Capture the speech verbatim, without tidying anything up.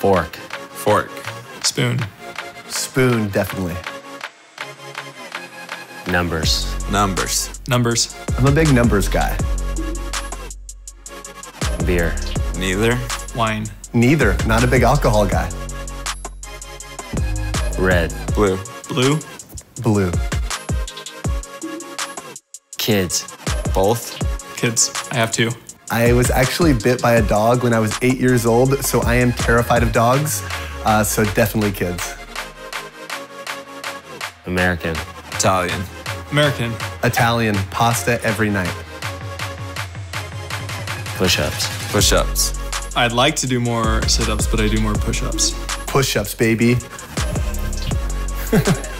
Fork. Fork. Spoon. Spoon, definitely. Numbers. Numbers. Numbers. I'm a big numbers guy. Beer. Neither. Wine. Neither. Not a big alcohol guy. Red. Blue. Blue. Blue. Kids. Both. Kids. I have two. I was actually bit by a dog when I was eight years old, so I am terrified of dogs. Uh, so definitely kids. American. Italian. American. Italian. Pasta every night. Push-ups. Push-ups. I'd like to do more sit-ups, but I do more push-ups. Push-ups, baby.